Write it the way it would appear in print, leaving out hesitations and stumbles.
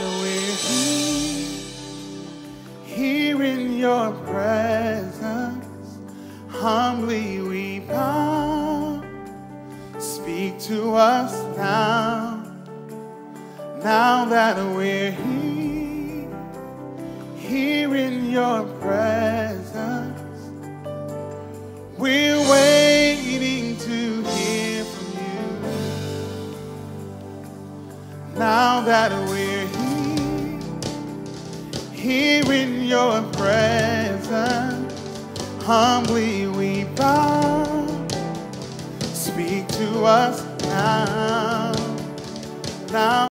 we're here in your presence, humbly we bow. Speak to us now that we're here in your presence. We're waiting to hear from you. Now that we're here in your presence, humbly we bow. Speak to us now.